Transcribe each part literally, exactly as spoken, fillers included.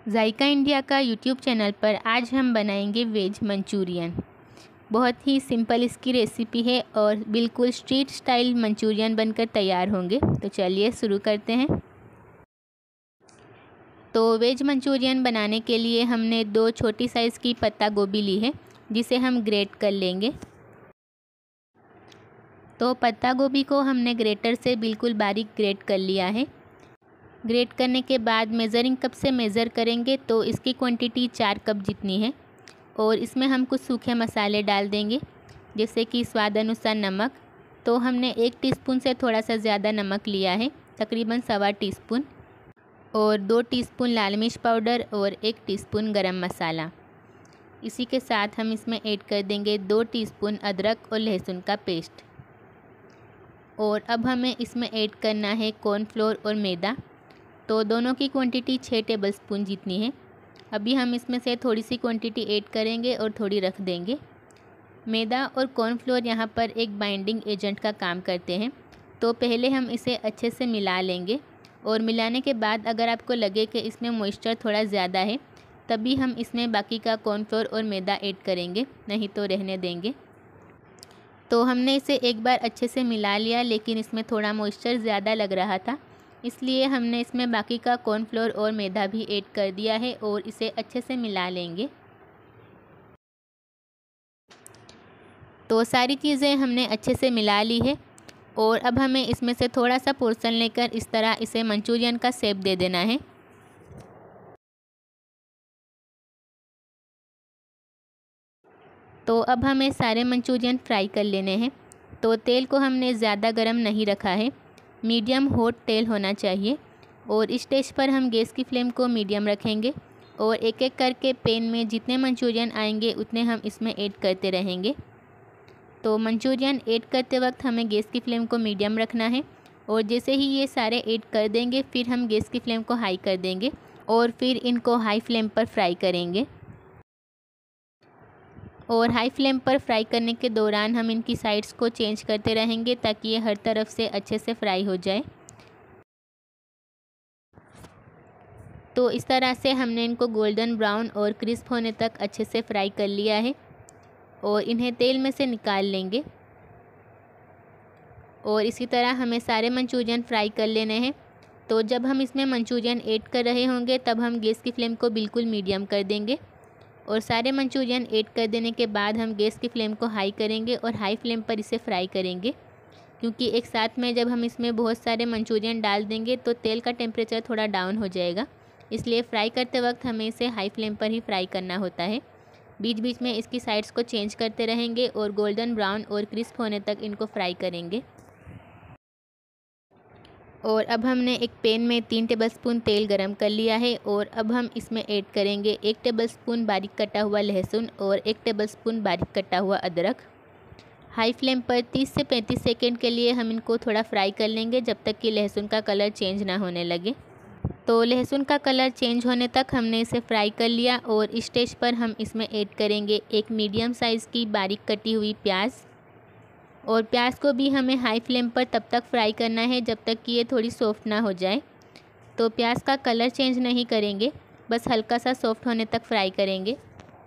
जायका India का YouTube channel पर आज हम बनाएंगे वेज मंचूरियन। बहुत ही सिंपल इसकी रेसिपी है और बिल्कुल स्ट्रीट स्टाइल मंचूरियन बनकर तैयार होंगे। तो चलिए शुरू करते हैं। तो वेज मंचूरियन बनाने के लिए हमने दो छोटी साइज़ की पत्ता गोभी ली है, जिसे हम ग्रेट कर लेंगे। तो पत्ता गोभी को हमने ग्रेटर से बिल्कुल बारीक ग्रेट कर लिया है। ग्रेट करने के बाद मेज़रिंग कप से मेज़र करेंगे तो इसकी क्वांटिटी चार कप जितनी है। और इसमें हम कुछ सूखे मसाले डाल देंगे, जैसे कि स्वाद अनुसार नमक। तो हमने एक टीस्पून से थोड़ा सा ज़्यादा नमक लिया है, तकरीबन सवा टीस्पून। और दो टीस्पून लाल मिर्च पाउडर और एक टीस्पून गरम मसाला। इसी के साथ हम इसमें ऐड कर देंगे दो टीस्पून अदरक और लहसुन का पेस्ट। और अब हमें इसमें ऐड करना है कॉर्नफ्लोर और मैदा। तो दोनों की क्वांटिटी छः टेबलस्पून जितनी है। अभी हम इसमें से थोड़ी सी क्वांटिटी ऐड करेंगे और थोड़ी रख देंगे। मैदा और कॉर्नफ्लोर यहाँ पर एक बाइंडिंग एजेंट का काम करते हैं। तो पहले हम इसे अच्छे से मिला लेंगे और मिलाने के बाद अगर आपको लगे कि इसमें मॉइस्चर थोड़ा ज़्यादा है, तभी हम इसमें बाकी का कॉर्नफ्लोर और मैदा ऐड करेंगे, नहीं तो रहने देंगे। तो हमने इसे एक बार अच्छे से मिला लिया, लेकिन इसमें थोड़ा मॉइस्चर ज़्यादा लग रहा था, इसलिए हमने इसमें बाकी का कॉर्नफ्लोर और मैदा भी ऐड कर दिया है और इसे अच्छे से मिला लेंगे। तो सारी चीज़ें हमने अच्छे से मिला ली है और अब हमें इसमें से थोड़ा सा पोर्शन लेकर इस तरह इसे मंचूरियन का शेप दे देना है। तो अब हमें सारे मंचूरियन फ्राई कर लेने हैं। तो तेल को हमने ज़्यादा गर्म नहीं रखा है, मीडियम हॉट तेल होना चाहिए। और इस स्टेज पर हम गैस की फ्लेम को मीडियम रखेंगे और एक एक करके पैन में जितने मंचूरियन आएंगे उतने हम इसमें ऐड करते रहेंगे। तो मंचूरियन ऐड करते वक्त हमें गैस की फ्लेम को मीडियम रखना है और जैसे ही ये सारे ऐड कर देंगे फिर हम गैस की फ्लेम को हाई कर देंगे और फिर इनको हाई फ्लेम पर फ्राई करेंगे। और हाई फ्लेम पर फ्राई करने के दौरान हम इनकी साइड्स को चेंज करते रहेंगे ताकि ये हर तरफ से अच्छे से फ्राई हो जाए। तो इस तरह से हमने इनको गोल्डन ब्राउन और क्रिस्प होने तक अच्छे से फ्राई कर लिया है और इन्हें तेल में से निकाल लेंगे। और इसी तरह हमें सारे मंचूरियन फ्राई कर लेने हैं। तो जब हम इसमें मंचूरियन ऐड कर रहे होंगे तब हम गैस की फ्लेम को बिल्कुल मीडियम कर देंगे और सारे मंचूरियन ऐड कर देने के बाद हम गैस की फ्लेम को हाई करेंगे और हाई फ्लेम पर इसे फ्राई करेंगे, क्योंकि एक साथ में जब हम इसमें बहुत सारे मंचूरियन डाल देंगे तो तेल का टेम्परेचर थोड़ा डाउन हो जाएगा, इसलिए फ्राई करते वक्त हमें इसे हाई फ्लेम पर ही फ्राई करना होता है। बीच बीच में इसकी साइड्स को चेंज करते रहेंगे और गोल्डन ब्राउन और क्रिस्प होने तक इनको फ्राई करेंगे। और अब हमने एक पैन में तीन टेबलस्पून तेल गरम कर लिया है और अब हम इसमें ऐड करेंगे एक टेबलस्पून बारीक कटा हुआ लहसुन और एक टेबलस्पून बारीक कटा हुआ अदरक। हाई फ्लेम पर तीस से पैंतीस सेकंड के लिए हम इनको थोड़ा फ्राई कर लेंगे, जब तक कि लहसुन का कलर चेंज ना होने लगे। तो लहसुन का कलर चेंज होने तक हमने इसे फ्राई कर लिया और इस स्टेज पर हम इसमें ऐड करेंगे एक मीडियम साइज़ की बारीक कटी हुई प्याज। और प्याज को भी हमें हाई फ्लेम पर तब तक फ्राई करना है जब तक कि ये थोड़ी सॉफ्ट ना हो जाए। तो प्याज का कलर चेंज नहीं करेंगे, बस हल्का सा सॉफ्ट होने तक फ्राई करेंगे।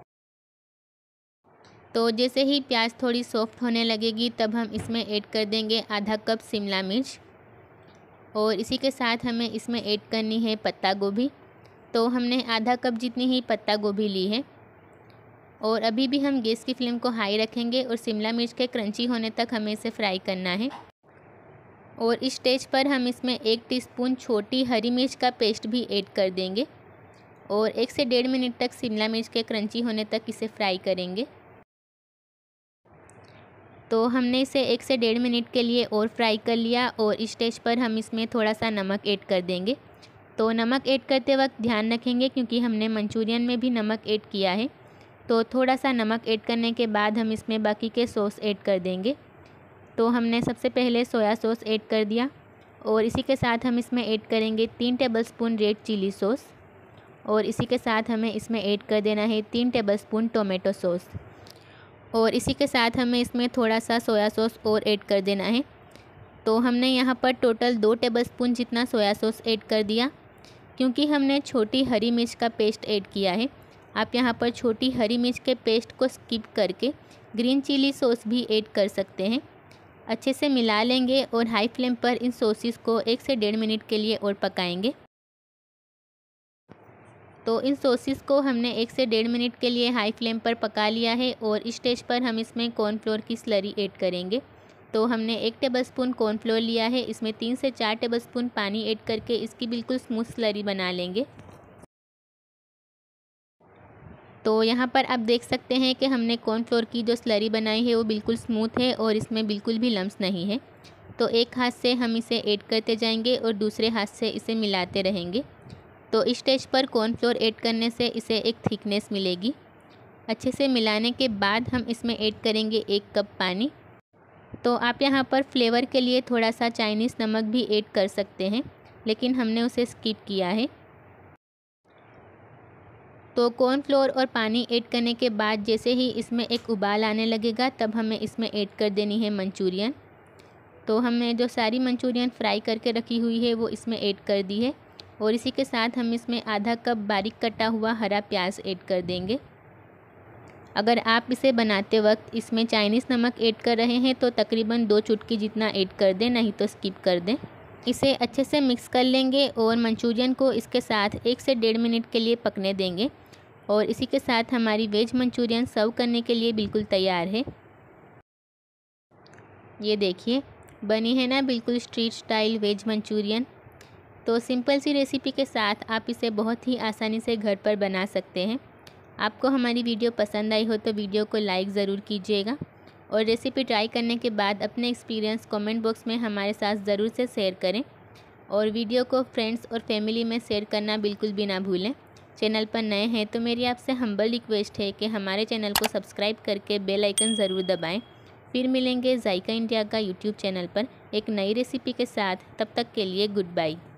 तो जैसे ही प्याज थोड़ी सॉफ्ट होने लगेगी तब हम इसमें ऐड कर देंगे आधा कप शिमला मिर्च और इसी के साथ हमें इसमें ऐड करनी है पत्ता गोभी। तो हमने आधा कप जितनी ही पत्ता गोभी ली है और अभी भी हम गैस की फ्लेम को हाई रखेंगे और शिमला मिर्च के क्रंची होने तक हमें इसे फ्राई करना है। और इस स्टेज पर हम इसमें एक टीस्पून छोटी हरी मिर्च का पेस्ट भी ऐड कर देंगे और एक से डेढ़ मिनट तक शिमला मिर्च के क्रंची होने तक इसे फ्राई करेंगे। तो हमने इसे एक से डेढ़ मिनट के लिए और फ्राई कर लिया और इस स्टेज पर हम इसमें थोड़ा सा नमक ऐड कर देंगे। तो नमक ऐड करते वक्त ध्यान रखेंगे, क्योंकि हमने मंचूरियन में भी नमक ऐड किया है। तो थोड़ा सा नमक ऐड करने के बाद हम इसमें बाकी के सॉस ऐड कर देंगे। तो हमने सबसे पहले सोया सॉस ऐड कर दिया और इसी के साथ हम इसमें ऐड करेंगे तीन टेबलस्पून रेड चिली सॉस और इसी के साथ हमें इसमें ऐड कर देना है तीन टेबलस्पून टोमेटो सॉस और इसी के साथ हमें इसमें थोड़ा सा सोया सॉस और ऐड कर देना है। तो हमने यहाँ पर टोटल दो टेबलस्पून जितना सोया सॉस ऐड कर दिया, क्योंकि हमने छोटी हरी मिर्च का पेस्ट ऐड किया है, आप यहाँ पर छोटी हरी मिर्च के पेस्ट को स्किप करके ग्रीन चिली सॉस भी ऐड कर सकते हैं। अच्छे से मिला लेंगे और हाई फ्लेम पर इन सॉसेस को एक से डेढ़ मिनट के लिए और पकाएंगे। तो इन सॉसेस को हमने एक से डेढ़ मिनट के लिए हाई फ्लेम पर पका लिया है और इस स्टेज पर हम इसमें कॉर्नफ्लोर की स्लरी ऐड करेंगे। तो हमने एक टेबलस्पून कॉर्नफ्लोर लिया है, इसमें तीन से चार टेबलस्पून पानी ऐड करके इसकी बिल्कुल स्मूथ स्लरी बना लेंगे। तो यहाँ पर आप देख सकते हैं कि हमने कॉर्नफ्लोर की जो स्लरी बनाई है वो बिल्कुल स्मूथ है और इसमें बिल्कुल भी लम्स नहीं है। तो एक हाथ से हम इसे ऐड करते जाएंगे और दूसरे हाथ से इसे मिलाते रहेंगे। तो इस स्टेज पर कॉर्नफ्लोर ऐड करने से इसे एक थिकनेस मिलेगी। अच्छे से मिलाने के बाद हम इसमें ऐड करेंगे एक कप पानी। तो आप यहाँ पर फ्लेवर के लिए थोड़ा सा चाइनीज़ नमक भी ऐड कर सकते हैं, लेकिन हमने उसे स्किप किया है। तो कॉर्नफ्लोर और पानी ऐड करने के बाद जैसे ही इसमें एक उबाल आने लगेगा तब हमें इसमें ऐड कर देनी है मंचूरियन। तो हमने जो सारी मंचूरियन फ्राई करके रखी हुई है वो इसमें ऐड कर दी है और इसी के साथ हम इसमें आधा कप बारीक कटा हुआ हरा प्याज ऐड कर देंगे। अगर आप इसे बनाते वक्त इसमें चाइनीज़ नमक ऐड कर रहे हैं तो तकरीबन दो चुटकी जितना ऐड कर दें, नहीं तो स्किप कर दें। इसे अच्छे से मिक्स कर लेंगे और मंचूरियन को इसके साथ एक से डेढ़ मिनट के लिए पकने देंगे और इसी के साथ हमारी वेज मंचूरियन सर्व करने के लिए बिल्कुल तैयार है। ये देखिए बनी है ना बिल्कुल स्ट्रीट स्टाइल वेज मंचूरियन। तो सिंपल सी रेसिपी के साथ आप इसे बहुत ही आसानी से घर पर बना सकते हैं। आपको हमारी वीडियो पसंद आई हो तो वीडियो को लाइक ज़रूर कीजिएगा और रेसिपी ट्राई करने के बाद अपने एक्सपीरियंस कमेंट बॉक्स में हमारे साथ ज़रूर से शेयर करें और वीडियो को फ्रेंड्स और फैमिली में शेयर करना बिल्कुल भी ना भूलें। चैनल पर नए हैं तो मेरी आपसे हम्बल रिक्वेस्ट है कि हमारे चैनल को सब्सक्राइब करके बेल आइकन ज़रूर दबाएं। फिर मिलेंगे जायका इंडिया का यूट्यूब चैनल पर एक नई रेसिपी के साथ। तब तक के लिए गुड बाय।